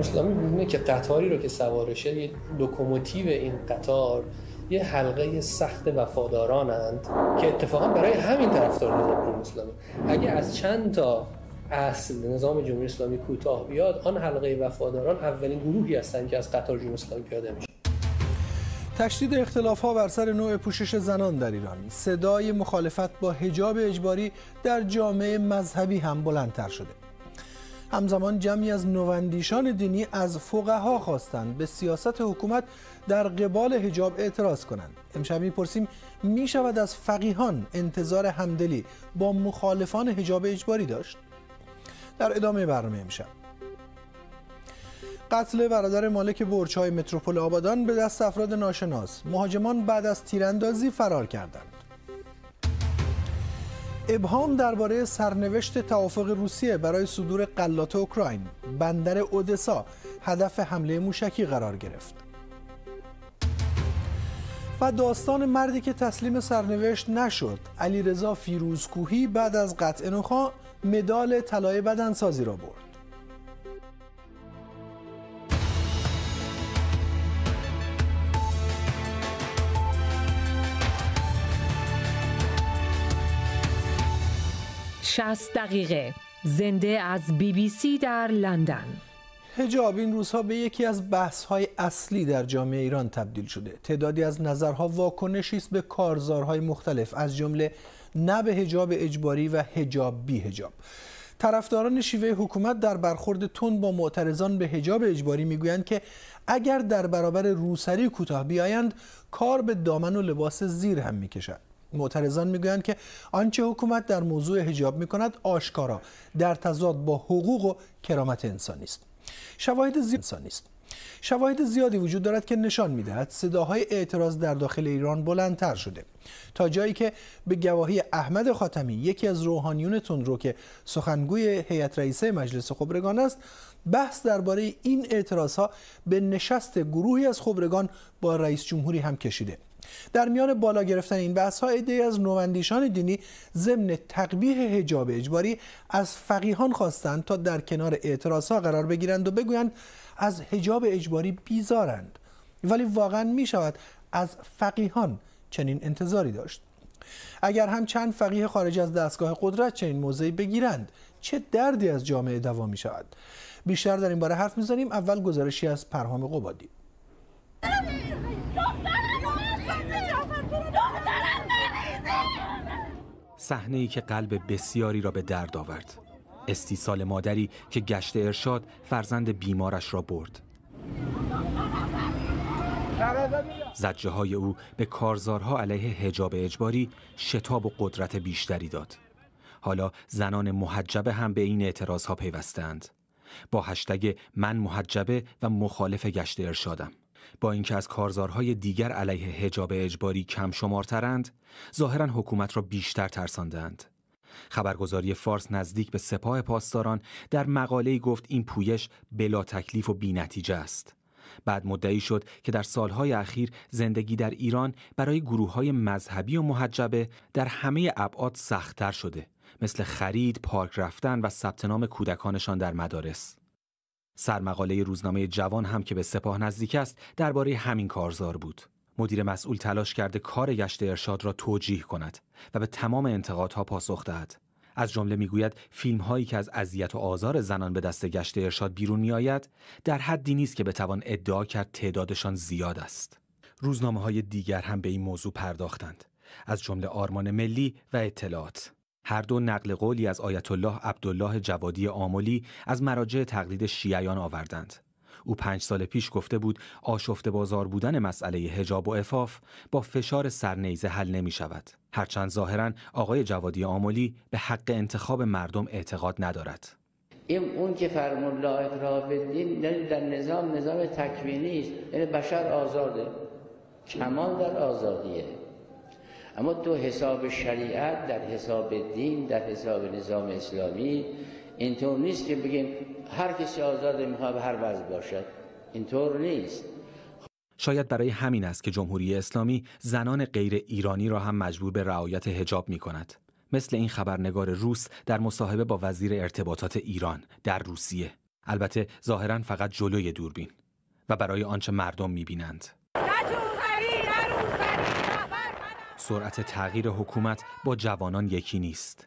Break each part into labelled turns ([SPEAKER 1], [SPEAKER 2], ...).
[SPEAKER 1] اسلامی می‌بینه که قطاری رو که سوارشه، یه لوکوموتیو این قطار یه حلقه سخت وفادارانند که اتفاقا برای همین طرفدار نظام جمهوری اسلامی. اگه از چند تا اصل نظام جمهوری اسلامی کوتاه بیاد، آن حلقه وفاداران اولین گروهی هستند که از قطار جمهوری اسلامی پیاده میشه.
[SPEAKER 2] تشدید اختلاف‌ها بر سر نوع پوشش زنان در ایران، صدای مخالفت با حجاب اجباری در جامعه مذهبی هم بلندتر شده. همزمان جمعی از نواندیشان دینی از فقها خواستند به سیاست حکومت در قبال حجاب اعتراض کنند. امشب می‌پرسیم می‌شود از فقیهان انتظار همدلی با مخالفان حجاب اجباری داشت؟ در ادامه برنامه امشب قتل برادر مالک برج‌های متروپول آبادان به دست افراد ناشناس. مهاجمان بعد از تیراندازی فرار کردند. ابهام درباره سرنوشت توافق روسیه برای صدور غلات اوکراین. بندر اودسا هدف حمله موشکی قرار گرفت. و داستان مردی که تسلیم سرنوشت نشد. علیرضا فیروزکوهی بعد از قطع نخاع مدال طلای بدنسازی را برد.
[SPEAKER 3] شصت دقیقه زنده از BBC در لندن.
[SPEAKER 2] حجاب این روزها به یکی از بحث‌های اصلی در جامعه ایران تبدیل شده. تعدادی از نظرها واکنشی است به کارزارهای مختلف، از جمله نه به حجاب اجباری و حجاب بی حجاب. طرفداران شیوه حکومت در برخورد تند با معترضان به حجاب اجباری میگویند که اگر در برابر روسری کوتاه بیایند، کار به دامن و لباس زیر هم میکشد. معترضان میگویند که آنچه حکومت در موضوع حجاب میکند آشکارا در تضاد با حقوق و کرامت انسانی است. شواهد زیادی وجود دارد که نشان میدهد صداهای اعتراض در داخل ایران بلندتر شده، تا جایی که به گواهی احمد خاتمی، یکی از روحانیون تندرو که سخنگوی هیئت رئیسه مجلس خبرگان است، بحث درباره این اعتراضها به نشست گروهی از خبرگان با رئیس جمهوری هم کشیده. در میان بالا گرفتن این بحث‌ها عده‌ای از نواندیشان دینی ضمن تقبیح حجاب اجباری از فقیهان خواستند تا در کنار اعتراضها قرار بگیرند و بگویند از حجاب اجباری بیزارند. ولی واقعا می شود از فقیهان چنین انتظاری داشت؟ اگر هم چند فقیه خارج از دستگاه قدرت چنین موضعی بگیرند، چه دردی از جامعه دوا می شود؟ بیشتر در این باره حرف می‌زنیم. اول گزارشی از پرهام قبادی.
[SPEAKER 4] صحنه‌ای که قلب بسیاری را به درد آورد. استیصال مادری که گشت ارشاد فرزند بیمارش را برد. زجرهای او به کارزارها علیه حجاب اجباری شتاب و قدرت بیشتری داد. حالا زنان محجبه هم به این اعتراضها پیوستند. با هشتگ من محجبه و مخالف گشت ارشادم. با اینکه از کارزارهای دیگر علیه حجاب اجباری کم شمارترند، ظاهراً حکومت را بیشتر ترساندند. خبرگزاری فارس نزدیک به سپاه پاسداران در مقاله‌ای گفت این پویش بلا تکلیف و بی‌نتیجه است. بعد مدعی شد که در سالهای اخیر زندگی در ایران برای گروه‌های مذهبی و محجبه در همه ابعاد سخت‌تر شده، مثل خرید، پارک رفتن و ثبت نام کودکانشان در مدارس. سرمقاله روزنامه جوان هم که به سپاه نزدیک است درباره همین کارزار بود. مدیر مسئول تلاش کرده کار گشت ارشاد را توجیه کند و به تمام انتقادها پاسخ دهد. از جمله میگوید فیلم هایی که از اذیت و آزار زنان به دست گشت ارشاد بیرون می آید در حدی نیست که بتوان ادعا کرد تعدادشان زیاد است. روزنامه های دیگر هم به این موضوع پرداختند، از جمله آرمان ملی و اطلاعات. هر دو نقل قولی از آیت الله عبدالله جوادی آملی از مراجع تقلید شیعیان آوردند. او 5 سال پیش گفته بود آشفته بازار بودن مسئله حجاب و عفاف با فشار سرنیزه حل نمی شود. هرچند ظاهراً آقای جوادی آملی به حق انتخاب مردم اعتقاد ندارد.
[SPEAKER 5] اون که فرمود لا اکراه فی الدین در نظام تکوینی است، یعنی بشر آزاده، کمال در آزادیه. اما تو حساب شریعت، در حساب دین، در حساب نظام اسلامی اینطور نیست که بگیم هر کسی آزاده میخواد به هر وضع باشد. اینطور نیست.
[SPEAKER 4] شاید برای همین است که جمهوری اسلامی زنان غیر ایرانی را هم مجبور به رعایت حجاب می کند. مثل این خبرنگار روس در مصاحبه با وزیر ارتباطات ایران در روسیه. البته ظاهراً فقط جلوی دوربین و برای آنچه مردم می‌بینند. سرعت تغییر حکومت با جوانان یکی نیست.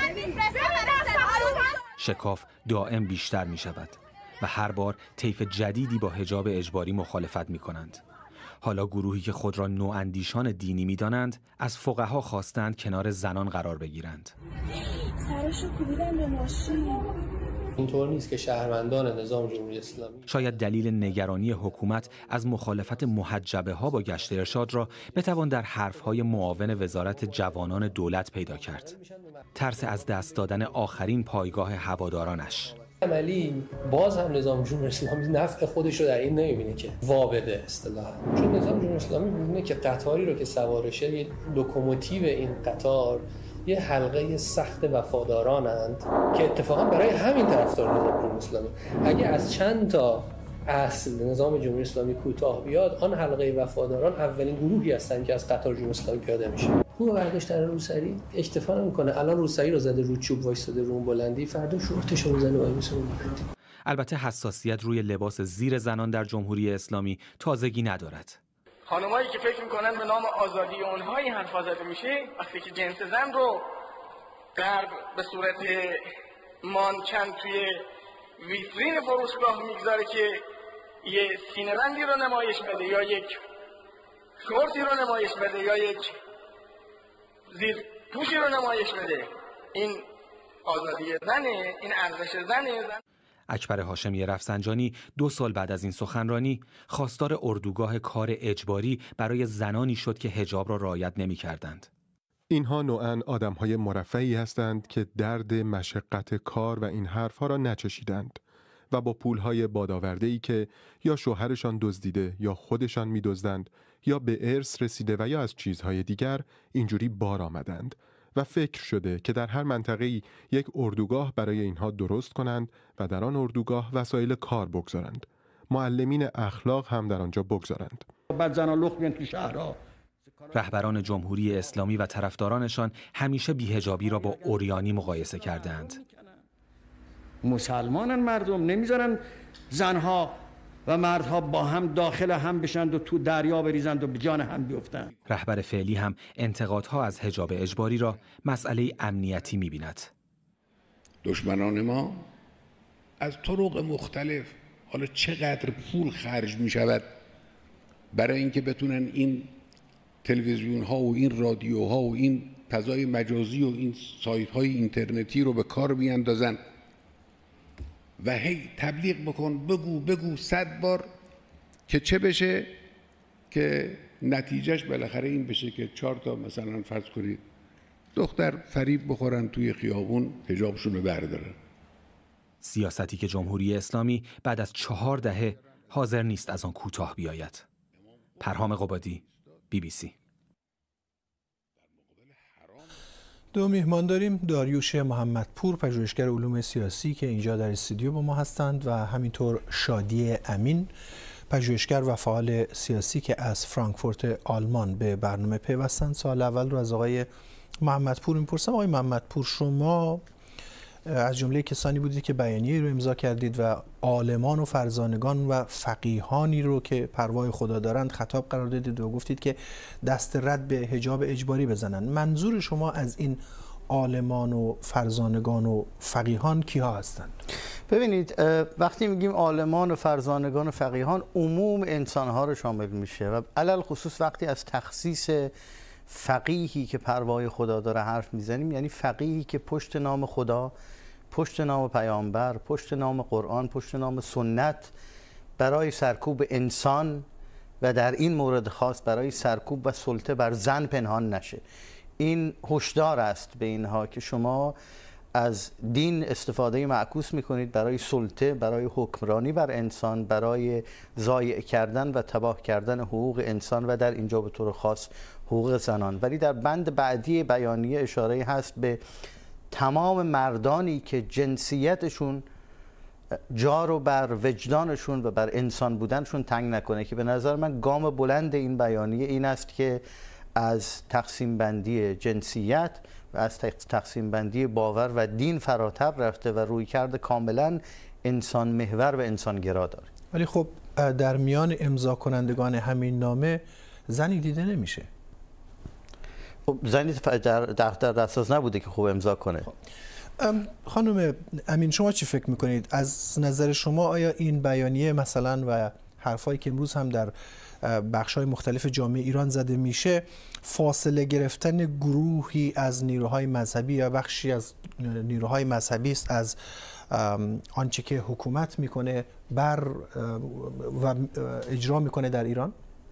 [SPEAKER 4] شکاف دائم بیشتر می‌شود و هر بار طیف جدیدی با حجاب اجباری مخالفت می‌کنند. حالا گروهی که خود را نواندیشان دینی می‌دانند از فقها خواستند کنار زنان قرار بگیرند.
[SPEAKER 6] سرشو کوبیدن به ماشین.
[SPEAKER 1] اینطور نیست که شهروندان نظام جمهوری اسلامی
[SPEAKER 4] شاید دلیل نگرانی حکومت از مخالفت محجبه ها با گشت ارشاد را بتوان در حرفهای معاون وزارت جوانان دولت پیدا کرد. ترس از دست دادن آخرین پایگاه هوادارانش.
[SPEAKER 1] عملی باز هم نظام جمهوری اسلامی نفع خودش رو در این نمیبینه که وابده اصطلاحاً، چون نظام جمهوری اسلامی میبینه که قطاری رو که سوارشه، یه لوکوموتیو این قطار یه حلقه سخت وفادارانند که اتفاقا برای همین طرفدار نظام جمهوری اسلامی. اگه از چند تا اصل نظام جمهوری اسلامی کوتاه بیاد، آن حلقه وفاداران اولین گروهی هستن که از قطار جمهوری اسلامی پیاده میشه. او برداشت در روسری اکتفا نمیکنه، الان روسری رو زده رو چوب وایساده رو بلندی، فردا شورتش رو میزنه وای میسونه.
[SPEAKER 4] البته حساسیت روی لباس زیر زنان در جمهوری اسلامی تازگی ندارد.
[SPEAKER 7] خانمایی که فکر میکنن به نام آزادی اونهایی حرف زده میشه، وقتی که جنس زن رو غرب به صورت مانکن توی ویترین فروشگاه میگذاره که یه سینه بندی رو نمایش بده یا یک شورتی رو نمایش بده یا یک زیر پوشی رو نمایش بده، این آزادی زنه، این ارزش زنه.
[SPEAKER 4] اکبر هاشمی رفسنجانی 2 سال بعد از این سخنرانی خواستار اردوگاه کار اجباری برای زنانی شد که حجاب را رعایت نمی‌کردند.
[SPEAKER 8] اینها نوعاً آدم‌های مرفهی هستند که درد مشقت کار و این حرف‌ها را نچشیدند و با پول‌های بادآورده‌ای که یا شوهرشان دزدیده یا خودشان می‌دزدند یا به ارث رسیده و یا از چیزهای دیگر اینجوری بار آمدند و فکر شده که در هر منطقه‌ای یک اردوگاه برای اینها درست کنند و در آن اردوگاه وسایل کار بگذارند. معلمین اخلاق هم در آنجا بگذارند.
[SPEAKER 9] بعد زنا لخت بیان تو شهرها.
[SPEAKER 4] رهبران جمهوری اسلامی و طرفدارانشان همیشه بی‌حجابی را با عریانی مقایسه کردند.
[SPEAKER 9] مسلمانن مردم، نمیذارن زنها و مردها با هم داخل هم بشند و تو دریا بریزند و به جان هم بیفتند.
[SPEAKER 4] رهبر فعلی هم انتقادها از حجاب اجباری را مسئله امنیتی می‌بیند.
[SPEAKER 10] دشمنان ما از طرق مختلف، حالا چقدر پول خرج می شود برای اینکه بتونن این تلویزیون ها و این رادیوها و این فضای مجازی و این سایت های اینترنتی رو به کار بیاندازن و هی تبلیغ بکن، بگو 100 بار که چه بشه، که نتیجهش بالاخره این بشه که 4 تا مثلا فرض کنید دختر فریب بخورن توی خیابون، حجابشون رو بردارن.
[SPEAKER 4] سیاستی که جمهوری اسلامی بعد از 4 دهه حاضر نیست از آن کوتاه بیاید. پرهام قبادی، BBC.
[SPEAKER 2] 2 میهمان داریم، داریوش محمدپور پژوهشگر علوم سیاسی که اینجا در استودیو با ما هستند و همینطور شادی امین پژوهشگر و فعال سیاسی که از فرانکفورت آلمان به برنامه پیوستند. سوال اول رو از آقای محمدپور میپرسم. آقای محمدپور، شما از جمله کسانی بودید که بیانیه رو امضا کردید و عالمان و فرزانگان و فقیهانی رو که پروای خدا دارند خطاب قرار دادید و گفتید که دست رد به حجاب اجباری بزنن. منظور شما از این عالمان و فرزانگان و فقیهان کیها هستند؟
[SPEAKER 11] ببینید، وقتی میگیم عالمان و فرزانگان و فقیهان عموم انسانها رو شامل میشه و علل خصوص وقتی از تخصیص فقیهی که پروای خدا داره حرف میزنیم، یعنی فقیهی که پشت نام خدا، پشت نام پیامبر، پشت نام قرآن، پشت نام سنت برای سرکوب انسان و در این مورد خاص برای سرکوب و سلطه بر زن پنهان نشه. این هشدار است به اینها که شما از دین استفاده معکوس میکنید برای سلطه، برای حکمرانی بر انسان، برای ضایع کردن و تباه کردن حقوق انسان و در اینجا به طور خاص حقوق زنان. ولی در بند بعدی بیانیه اشاره هست به تمام مردانی که جنسیتشون جا رو بر وجدانشون و بر انسان بودنشون تنگ نکنه، که به نظر من گام بلند این بیانیه این است که از تقسیم بندی جنسیت و از تقسیم بندی باور و دین فراتر رفته و رویکرد کاملا انسان محور و انسانگرا داره.
[SPEAKER 2] ولی خب در میان امضا کنندگان همین نامه زنی دیده نمیشه.
[SPEAKER 11] خب زنی در دسترس نبوده که خوب امضا کنه.
[SPEAKER 2] خانم امین، شما چی فکر میکنید؟ از نظر شما آیا این بیانیه مثلا و حرفایی که امروز هم در بخش‌های مختلف جامعه ایران زده میشه فاصله گرفتن گروهی از نیروهای مذهبی یا بخشی از نیروهای مذهبی است از آنچه که حکومت میکنه و اجرا میکنه در ایران؟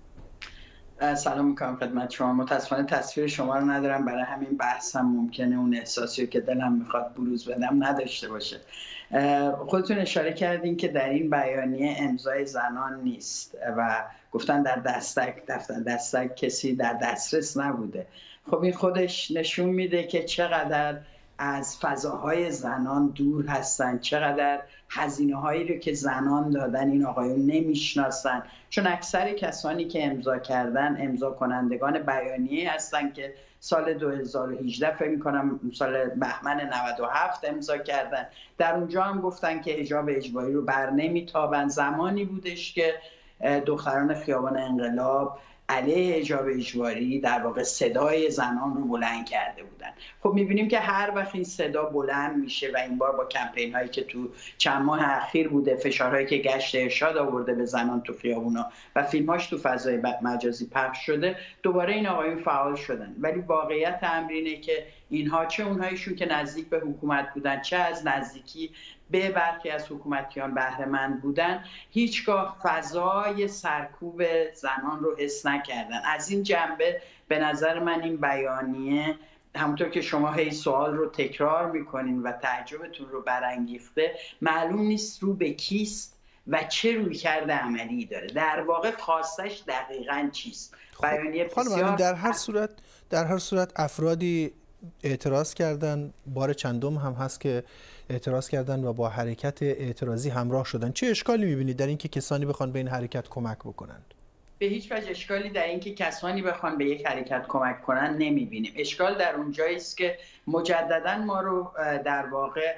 [SPEAKER 12] سلام میکنم خدمت شما. متاسفانه تصویر شما رو ندارم، برای همین بحثم ممکنه اون احساسی که دلم میخواد بروز بدم نداشته باشه. خودتون اشاره کردین که در این بیانیه امضای زنان نیست و گفتن در دستک کسی در دسترس نبوده. خب این خودش نشون میده که چقدر از فضاهای زنان دور هستن، چقدر هزینه هایی رو که زنان دادن این آقایون نمیشناسن، چون اکثر کسانی که امضا کردن امضا کنندگان بیانیه هستن که سال 2018 فکر می‌کنم سال بهمن 97 امضا کردن. در اونجا هم گفتن که حجاب اجباری رو بر نمیتابن. زمانی بودش که دختران خیابان انقلاب علیه حجاب اجباری در واقع صدای زنان رو بلند کرده بودن. خب می‌بینیم که هر وقت این صدا بلند میشه و این بار با کمپین هایی که تو چند ماه اخیر بوده، فشارهایی که گشت ارشاد آورده به زنان تو خیابونا و فیلماش تو فضای مجازی پخش شده، دوباره این آقایون فعال شدن. ولی واقعیت امر اینه که اینها، چه اونهایشون که نزدیک به حکومت بودن، چه از نزدیکی به برخی از حکومتیان بهره مند بودن، هیچگاه فضای سرکوب زنان رو حس نکردن. از این جنبه به نظر من این بیانیه، همونطور که شما هی سوال رو تکرار میکنین و تعجبتون رو برانگیخته، معلوم نیست رو به کیست و چه رویکرد عملی داره. در واقع خواستش دقیقاً چیست؟ بیانیه بسیار
[SPEAKER 2] در هر صورت افرادی اعتراض کردن، بار چندم هم هست که اعتراض کردن و با حرکت اعتراضی همراه شدن. چه اشکالی می‌بینید در اینکه کسانی بخوان به این حرکت کمک بکنند؟
[SPEAKER 12] به هیچ وجه اشکالی در اینکه کسانی بخوان به یک حرکت کمک کنن نمی‌بینیم. اشکال در اونجایی است که مجددا ما رو در واقع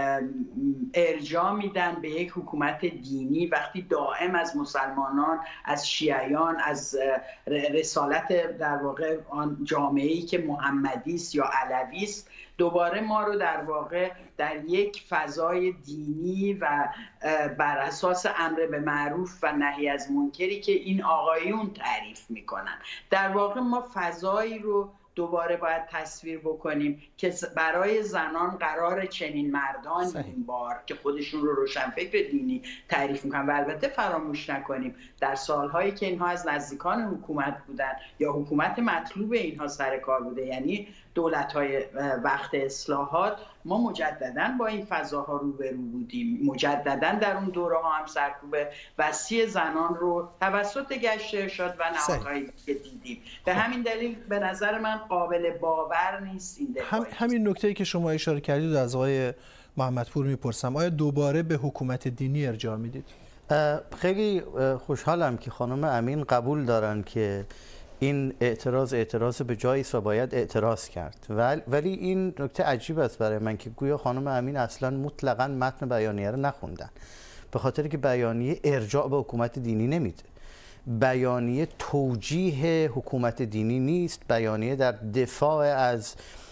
[SPEAKER 12] ارجاع میدن به یک حکومت دینی وقتی دائم از مسلمانان، از شیعیان، از رسالت در واقع آن جامعه‌ای که محمدی است یا علوی است، دوباره ما رو در واقع در یک فضای دینی و بر اساس امر به معروف و نهی از منکری که این آقایون تعریف میکنن. در واقع ما فضایی رو دوباره باید تصویر بکنیم که برای زنان قرار چنین مردان این بار که خودشون رو روشنفکر دینی تعریف میکنن. و البته فراموش نکنیم در سالهایی که اینها از نزدیکان حکومت بودن یا حکومت مطلوب اینها سر کار بوده، یعنی دولت‌های وقت اصلاحات، ما مجدداً با این فضاها روبرو بودیم. مجدداً در اون دوره ها هم سرکوب وسیع زنان رو توسط گشت ارشاد و نهادهایی که دیدیم. به همین دلیل به نظر من قابل باور نیست این دفاعی.
[SPEAKER 2] همین نکته‌ای که شما اشاره کردید از آقای محمدپور میپرسم، آیا دوباره به حکومت دینی ارجاع میدید؟
[SPEAKER 11] خیلی خوشحالم که خانم امین قبول دارن که این اعتراض به جایی است و باید اعتراض کرد. ولی این نکته عجیب است برای من که گویا خانم امین اصلا مطلقاً متن بیانیه رو نخوندن، به خاطر که بیانیه ارجاع به حکومت دینی نمیده. بیانیه توجیه حکومت دینی نیست. بیانیه در دفاع از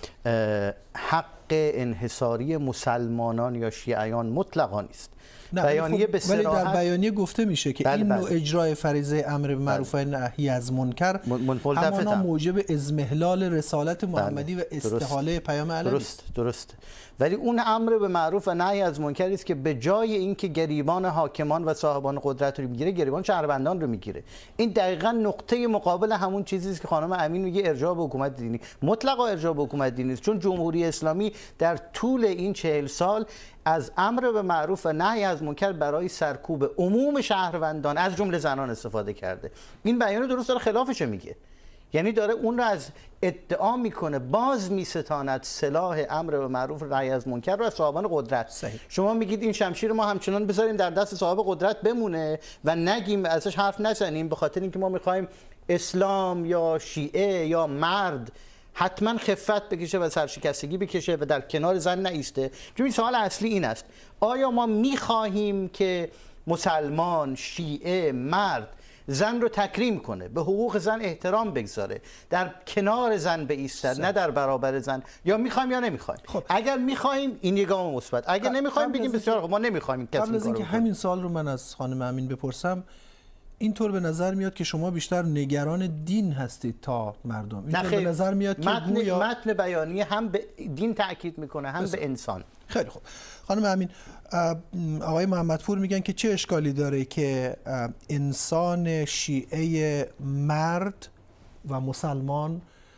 [SPEAKER 11] حق انحصاری مسلمانان یا شیعیان مطلقاً نیست.
[SPEAKER 2] بیانیه به ولی در بیانیه گفته میشه که این نوع اجرای فریضه امر به معروف و نهی از منکر همانا موجب اضمحلال رسالت محمدی و استحاله پیام علوی است.
[SPEAKER 11] درست. ولی اون امر به معروف و نهی از منکر است که به جای اینکه گریبان حاکمان و صاحبان قدرت رو میگیره، گریبان شهروندان رو میگیره. این دقیقاً نقطه مقابل همون چیزی است که خانم امین میگه ارجاع به حکومت دینی. مطلقاً ارجاع به حکومت دینی است، چون جمهوری اسلامی در طول این 40 سال از امر به معروف و نهی از منکر برای سرکوب عموم شهروندان از جمله زنان استفاده کرده. این بیان درست داره خلافش میگه، یعنی داره اون رو از ادعا میکنه باز میستاند سلاح امر به معروف و نهی از منکر رو از صاحبان قدرت. شما میگید این شمشیر ما همچنان بذاریم در دست صاحب قدرت بمونه و نگیم، ازش حرف نزنیم، به خاطر اینکه ما میخوایم اسلام یا شیعه یا مرد حتما خفت بکشه و سرشکستگی بکشه و در کنار زن نایسته. چون سوال اصلی این است: آیا ما میخواهیم که مسلمان، شیعه، مرد زن رو تکریم کنه، به حقوق زن احترام بگذاره، در کنار زن بایستد، نه در برابر زن؟ یا میخوایم یا نمیخوایم؟ خب اگر میخوایم این یه گام مثبت، اگر نمیخوایم بگیم بسیار خوب ما نمیخوایم کسی
[SPEAKER 2] قبل از اینکه همین سوال رو من از خانم امین بپرسم، اینطور به نظر میاد که شما بیشتر نگران دین هستید تا مردم. اینطور به نظر میاد که
[SPEAKER 11] متن بیانیه هم به دین تاکید میکنه هم به انسان.
[SPEAKER 2] خیلی خوب خانم امین، آقای محمدپور میگن که چه اشکالی داره که انسان شیعه مرد و مسلمان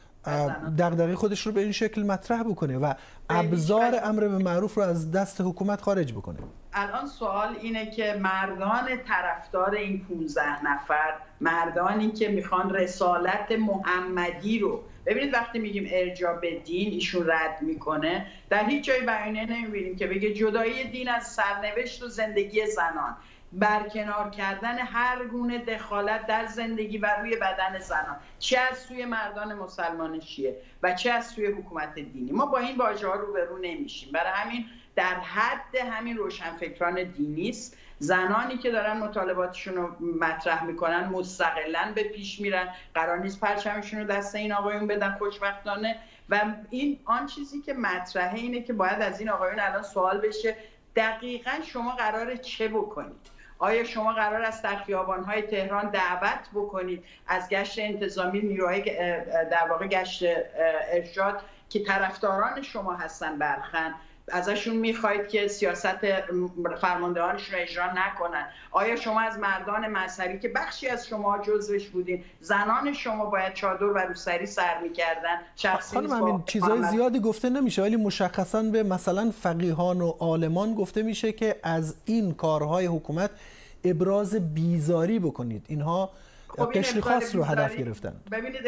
[SPEAKER 2] دغدغه خودش رو به این شکل مطرح بکنه و ابزار امر به معروف رو از دست حکومت خارج بکنه.
[SPEAKER 12] الان سوال اینه که مردان طرفدار این 15 نفر، مردانی که میخوان رسالت محمدی رو، ببینید وقتی میگیم ارجاع به دین ایشون رد میکنه، در هیچ جای بیانیه نمیبینیم که بگه جدایی دین از سرنوشت و زندگی زنان، برکنار کردن هر گونه دخالت در زندگی و روی بدن زنان، چه از سوی مردان مسلمان شیعه و چه از سوی حکومت دینی. ما با این واژه‌ها روبرو نمیشیم. برای همین در حد همین روشنفکران دینی است، زنانی که دارن مطالباتشون رو مطرح میکنن مستقلاً به پیش میرن، قرار نیست پرچمشون رو دست این آقایون بدن خوشبختانه. و این آن چیزی که مطرحه اینه که باید از این آقایون الان سوال بشه دقیقاً شما قراره چه بکنید؟ آیا شما قرار است در خیابان‌های تهران دعوت بکنید از گشت انتظامی، نیروهای در واقع گشت ارشاد که طرفداران شما هستن برخن، ازشون میخواید که سیاست فرماندهانشون رو اجرا نکنن؟ آیا شما از مردان مذهبی که بخشی از شما جزوش بودین، زنان شما باید چادر و روسری سر میکردن؟
[SPEAKER 2] خانم همین چیزای زیادی گفته نمیشه، ولی مشخصا به مثلا فقیهان و عالمان گفته میشه که از این کارهای حکومت ابراز بیزاری بکنید. اینها قشر خاص رو هدف گرفتن.
[SPEAKER 12] ببینید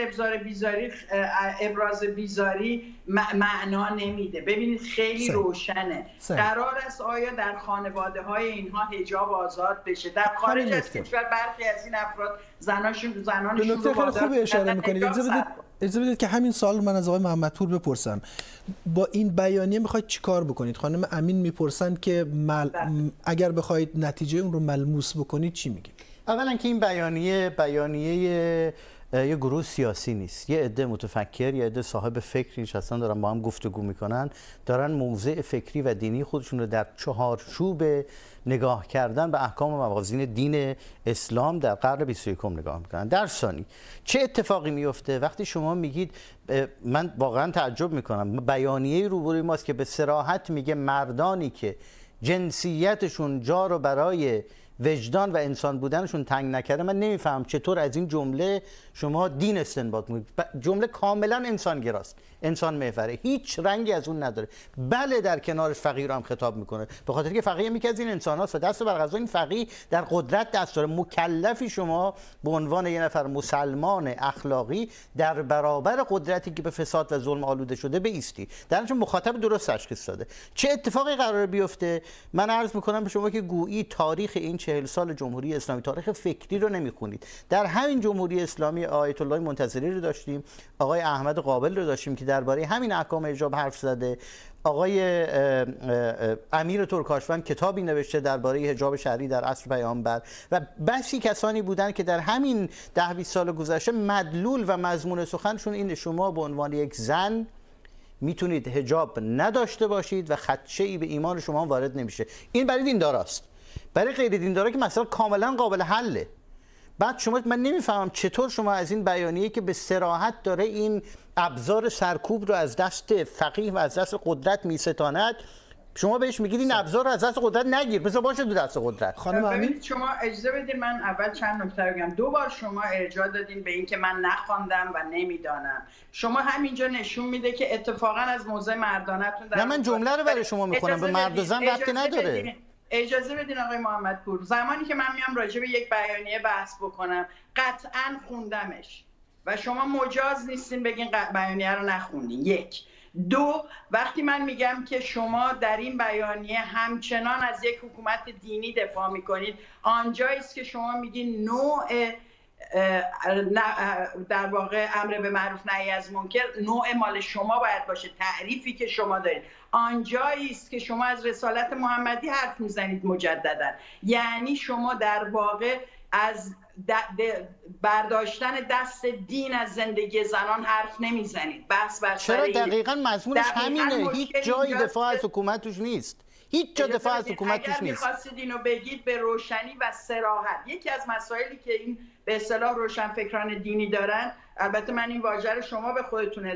[SPEAKER 12] ابراز بیزاری معنا نمیده. ببینید خیلی روشنه. قرار است آیا در خانواده های اینها حجاب آزاد بشه؟ در خارج از کشور برخی از این افراد زنانشون
[SPEAKER 2] به نکته خیلی خوب اشاره میکنید. اجازه بدید که همین سوال من از آقای محمدپور بپرسم. با این بیانیه میخواید چیکار بکنید؟ خانم امین میپرسن که اگر بخواید نتیجه اون رو ملموس بکنید چی میگید؟
[SPEAKER 11] اولا که این بیانیه یه گروه سیاسی نیست، یه عده متفکر، یه عده صاحب فکری نشستن دارن با هم گفتگو میکنن، دارن موضع فکری و دینی خودشون رو در چهارچوب نگاه کردن به احکام و موازین دین اسلام در قرن 21 نگاه میکنن. در ثانی چه اتفاقی میفته وقتی شما میگید، من واقعا تعجب میکنم، بیانیه روبروی ماست که به صراحت میگه مردانی که جنسیتشون جا رو برای وجدان و انسان بودنشون تنگ نکرده. من نمیفهم چطور از این جمله شما دین استنباط میکنید. جمله کاملا انسانگراست، انسان محوره، هیچ رنگی از اون نداره. بله در کنارش فقیه رو هم خطاب میکنه، به خاطر که فقیه یکی از این انساناست و دست بر غذا این فقیه در قدرت دست داره. مکلفی شما به عنوان یه نفر مسلمان اخلاقی در برابر قدرتی که به فساد و ظلم آلوده شده بایستی. در نتیجه مخاطب درست تشخیص داده. چه اتفاقی قراره بیفته؟ من عرض میکنم به شما که گویی تاریخ این 40 سال جمهوری اسلامی، تاریخ فکری رو نمیخونید. در همین جمهوری اسلامی آیت الله منتظری رو داشتیم، آقای احمد قابل رو داشتیم که درباره همین احکام حجاب حرف زده. آقای امیر ترکاشوند کتابی نوشته درباره حجاب شرعی در عصر پیامبر و بسی کسانی بودند که در همین 10-20 سال گذشته مدلول و مضمون سخنشون اینه شما به عنوان یک زن میتونید حجاب نداشته باشید و خدشه‌ای به ایمان شما وارد نمیشه. این برای دینداراست. برای غیر دیندارا که مثلا کاملا قابل حله. بعد شما، من نمیفهمم چطور شما از این بیانیه که به صراحت داره این ابزار سرکوب رو از دست فقیه و از دست قدرت میستاند، شما بهش میگید این ابزار رو از دست قدرت نگیر، بذار باشه تو دست قدرت.
[SPEAKER 12] خانم امین شما اجازه بدید من اول چند نکته بگم. 2 بار شما ارجاع دادین به این که من نخواندم و نمیدانم. شما همینجا نشون میده که اتفاقا از موضع مردانتون
[SPEAKER 11] نه، من جمله رو برای شما میخونم، به مرد و زن ربطی نداره.
[SPEAKER 12] اجازه بدین آقای محمدپور، زمانی که من میام راجع به یک بیانیه بحث بکنم قطعاً خوندمش و شما مجاز نیستین بگین بیانیه رو نخوندین. 1. 2. وقتی من میگم که شما در این بیانیه همچنان از یک حکومت دینی دفاع میکنید، آنجاییست که شما میگین نوع در واقع امر به معروف نهی از منکر نوع مال شما باید باشه، تعریفی که شما دارید. آنجایی است که شما از رسالت محمدی حرف میزنید مجددا، یعنی شما در واقع از برداشتن دست دین از زندگی زنان حرف نمیزنید. بحث بر
[SPEAKER 11] چرا دقیقاً مضمونش همینه، هیچ جایی دفاع از حکومت توش نیست، هیچ جا دفاع از حکومت توش نیست.
[SPEAKER 12] اگر می‌خواستید اینو بگید به روشنی و صراحت. یکی از مسائلی که این به اصطلاح روشنفکران دینی دارن، البته من این واژه رو شما به خودتون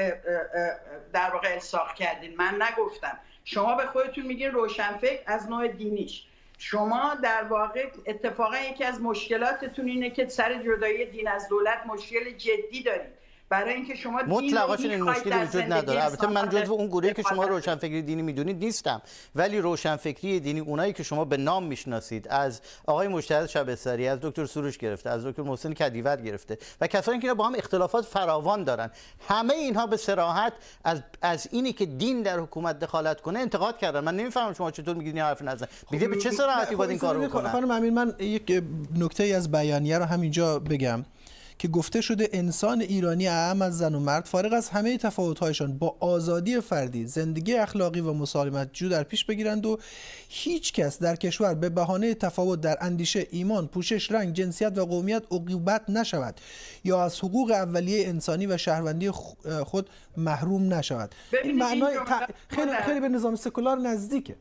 [SPEAKER 12] در واقع الساق کردین، من نگفتم، شما به خودتون میگین روشنفکر از نوع دینیش. شما در واقع اتفاقا یکی از مشکلاتتون اینه که سر جدایی دین از دولت مشکل جدی دارید، برای اینکه شما
[SPEAKER 11] مطلقاً این مشکلی وجود نداره. البته من جزو اون گروهی که شما روشنفکری دینی میدونید نیستم، ولی روشنفکری دینی اونایی که شما به نام میشناسید، از آقای مجتهد شبستری، از دکتر سروش گرفته، از دکتر محسن کدیور گرفته و کسانی که با هم اختلافات فراوان دارن، همه اینها به صراحت از اینی که دین در حکومت دخالت کنه انتقاد کردن. من نمیفهمم شما چطور میگید این حرف نزن. میگه به چه صراحتی باید این کارو بکنن؟
[SPEAKER 2] خانم امین، من یک نکته از بیانیه رو همینجا بگم که گفته شده انسان ایرانی اعم از زن و مرد فارغ از همه تفاوت‌هایشان با آزادی فردی زندگی اخلاقی و مسالمت جو در پیش بگیرند و هیچ کس در کشور به بهانه تفاوت در اندیشه، ایمان، پوشش، رنگ، جنسیت و قومیت عقوبت نشود یا از حقوق اولیه انسانی و شهروندی خود محروم نشود. این معنای خیلی به نظام سکولار نزدیکه.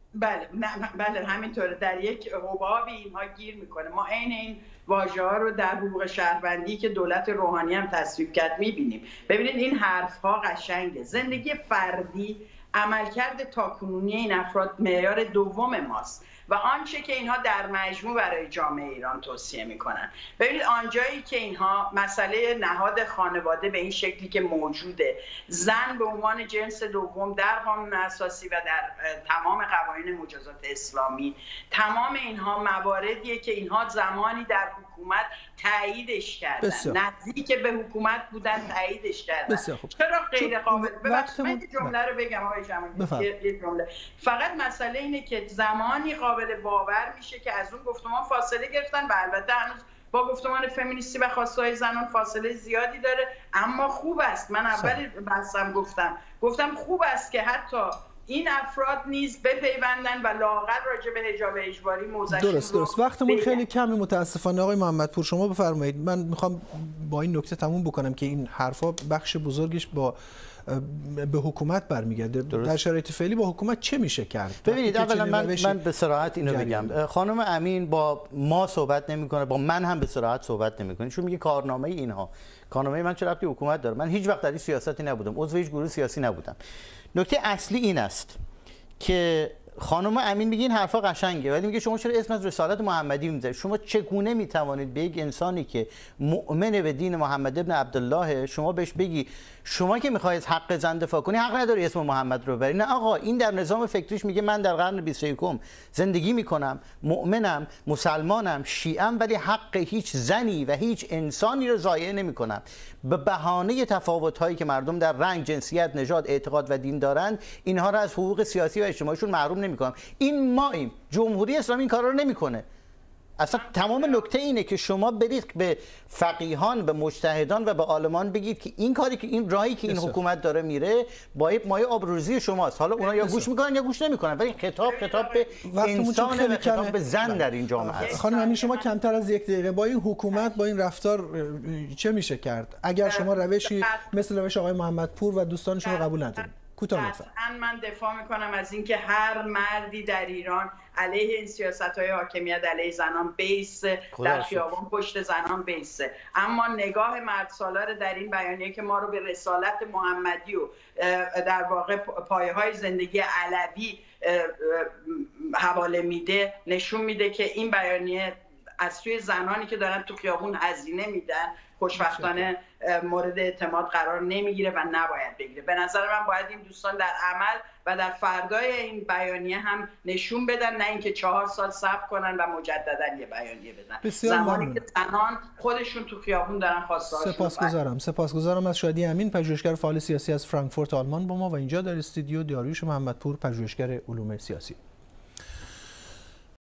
[SPEAKER 12] بله همینطوره، در یک حبابی اینها گیر میکنه. ما عین این واژه ها رو در حقوق شهروندی که دولت روحانی هم تصویب کرد میبینیم. ببینید این حرف ها قشنگه. زندگی فردی، عملکرد تاکنونی این افراد معیار دوم ماست و آنچه که اینها در مجموع برای جامعه ایران توصیه میکنن. ببینید آنجایی که اینها مسئله نهاد خانواده به این شکلی که موجوده، زن به عنوان جنس دوم در قانون اساسی و در تمام قوانین مجازات اسلامی، تمام اینها مواردیه که اینها زمانی در حکومت تاییدش کردن، نزدیک به حکومت بودن تاییدش کردن. چرا غیر قابل؟ من جمله رو بگم آقای جمالی، یه جمله. فقط مسئله اینه که زمانی قابل باور میشه که از اون گفتمان فاصله گرفتن و البته هنوز با گفتمان فمینیستی و خواسته‌های زنان فاصله زیادی داره، اما خوب است. من اول بحثم گفتم خوب است که حتی این افراد نیز بپیوندن و لااقل راجع به حجاب اجباری موضعشون
[SPEAKER 2] درست. وقتمون خیلی کمه متاسفانه. آقای محمدپور شما بفرمایید. من میخوام با این نکته تموم بکنم که این حرفا بخش بزرگش به حکومت برمیگرده. در شرایط فعلی با حکومت چه میشه کرد؟
[SPEAKER 11] ببینید اولا من به صراحت اینو بگم، خانم امین با ما صحبت نمیکنه، با من هم به صراحت صحبت نمیکنه، چون میگه کارنامه اینها. کارنامه من چه ربطی حکومت داره؟ من هیچ وقت در این سیاستی نبودم، عضو هیچ گروه سیاسی نبودم. نکته اصلی این است که خانم امین میگه این حرفا قشنگه، ولی میگه شما چرا اسم از رسالت محمدی میذارید؟ شما چگونه میتوانید به یک انسانی که مؤمن به دین محمد ابن عبدالله شما بهش بگی شما که میخواید حق زن دفاع کنی حق نداری اسم محمد رو ببری؟ نه آقا، این در نظام فکریش میگه من در قرن 21 زندگی میکنم، مؤمنم، مسلمانم، شیعم، ولی حق هیچ زنی و هیچ انسانی رو ضایع نمیکنم. به بهانه تفاوت‌هایی که مردم در رنگ، جنسیت، نژاد، اعتقاد و دین دارند، اینها را از حقوق سیاسی و اجتماعیشون محروم نمیکنم. این ماییم. جمهوری اسلامی این کارا رو نمیکنه. اصلا تمام نکته اینه که شما برید به فقیهان، به مجتهدان و به عالمان بگید که این کاری که این راهی که این حکومت داره میره با مایه آبروریزی شماست. حالا اونا یا گوش میکنن یا گوش نمیکنن، ولی خطاب به انسان و خطاب به زن در این جامعه است.
[SPEAKER 2] خانم امین شما کمتر از یک دقیقه با این حکومت، با این رفتار چه میشه کرد اگر شما روشی مثل روش آقای محمدپور و دوستانشون رو قبول ندارید؟
[SPEAKER 12] قطعاً من دفاع میکنم از اینکه هر مردی در ایران علیه این سیاست‌های حاکمیت علیه زنان بیسته، در خیابان پشت زنان بیسته. اما نگاه مردسالار در این بیانیه که ما رو به رسالت محمدی و در واقع پایه‌های زندگی علوی حواله میده نشون میده که این بیانیه از سوی زنانی که دارن تو خیابون هزینه میدن خوشبختانه مورد اعتماد قرار نمیگیره و نباید بگیره. به نظر من باید این دوستان در عمل و در فردای این بیانیه هم نشون بدن، نه اینکه 4 سال صبر کنن و مجددا یه بیانیه بدن. زمانی که زنان خودشون تو خیابون دارن خواسته‌هاشون.
[SPEAKER 2] سپاسگزارم از شادی امین، پژوهشگر فعال سیاسی از فرانکفورت آلمان با ما و اینجا در استودیو داریوش محمدپور، پژوهشگر علوم سیاسی.